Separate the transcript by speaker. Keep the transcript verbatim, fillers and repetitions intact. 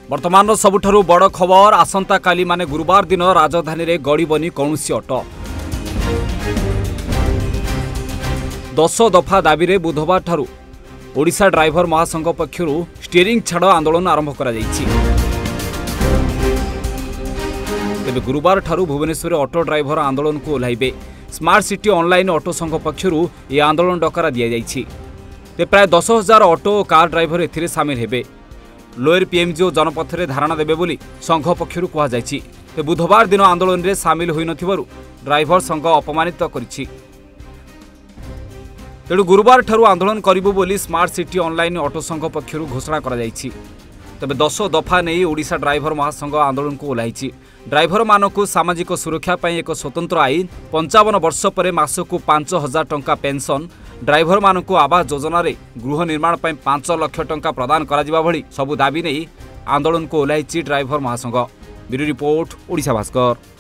Speaker 1: वर्तमान सबुठारु बड़ खबर आसंता काली माने गुरुवार दिन राजधानी रे गड़ीबनी कौनसी ऑटो। दस दफा दाबी रे बुधवार ठारू ओडिशा ड्राइवर महासंघ पक्षरु स्टीयरिंग छाड़ आंदोलन आरंभ करा जायछि। तेबे गुरुवार ठारू भुवनेश्वर ऑटो ड्राइवर आंदोलन को ओह्लाइबे। स्मार्ट सिटी ऑनलाइन ऑटो संघ पक्षरु ए आंदोलन डकरा दिया जायछि। ते प्राय दस हजार ऑटो और कार ड्राइवर एथिरे सामिल हेबे। लोअर पीएमजीओ जनपथ में धारणा देबे बोली संघ पक्षरु कहा जायछि। ते बुधवार दिन आंदोलन रे सामिल होई नथिबारु ड्राइवर संघ अपमानित करिछि। तेणु गुरुवार ठारू आंदोलन करिबो बोली स्मार्ट सिटी ऑनलाइन ऑटो संघ पक्षरु घोषणा करा जायछि। तबे दस दफा नहीं ओडिशा ड्राइवर महासंघ आंदोलन को ओह्लाइछि। ड्राइवर मानकु सामाजिक सुरक्षा पई एक स्वतंत्र आईन, पंचावन वर्ष पर मासकु पांच हजार टंका पेंशन, ड्राइवर मानकु आवास योजना रे गृह निर्माण पई पांच लाख टंका प्रदान करा जिबा भली सबु दाबी नहीं आंदोलन को ओह्लाइछि ड्राइवर महासंघ। Bureau report, Odisha Bhaskar.